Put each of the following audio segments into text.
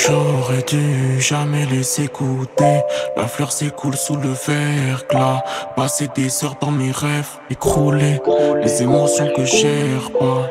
J'aurais dû jamais laisser goûter. La fleur s'écoule sous le verglas. Passer des heures dans mes rêves, écrouler les émotions que j'erre pas.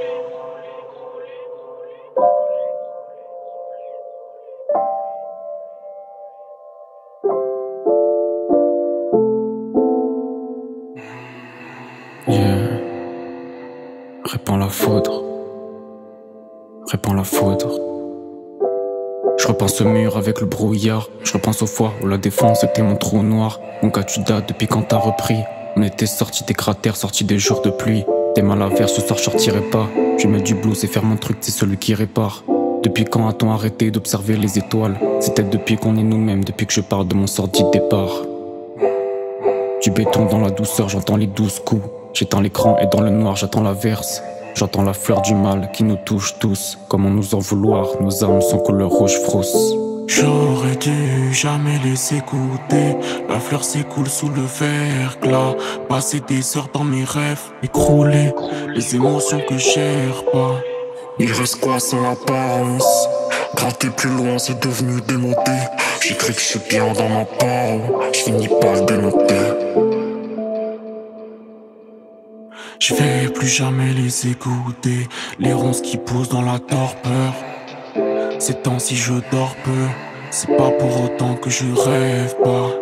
Yeah. Répands la foudre. Répands la foudre. Je repense au mur avec le brouillard. Je repense aux fois où la défense était mon trou noir. Mon cas tu dates depuis quand t'as repris. On était sortis des cratères, sortis des jours de pluie. T'es mal à faire, ce soir je sortirai pas. Je vais mettre du blues et faire mon truc, c'est celui qui répare. Depuis quand a-t-on arrêté d'observer les étoiles? C'est peut-être depuis qu'on est nous-mêmes, depuis que je parle de mon sordide départ. Du béton dans la douceur, j'entends les 12 coups. J'éteins l'écran et dans le noir j'attends l'averse. J'entends la fleur du mal qui nous touche tous. Comment nous en vouloir, nos âmes sont couleur rouge frousse. J'aurais dû jamais laisser goûter. La fleur s'écoule sous le verglas. Passer des heures dans mes rêves, écrouler les émotions que j'erre pas. Il reste quoi sans l'apparence? Gratter plus loin, c'est devenu démodé. J'écris que je suis bien dans ma parole, je finis par le dénoter. Je vais plus jamais les écouter. Les ronces qui poussent dans la torpeur. Ces temps si je dors peu, c'est pas pour autant que je rêve pas.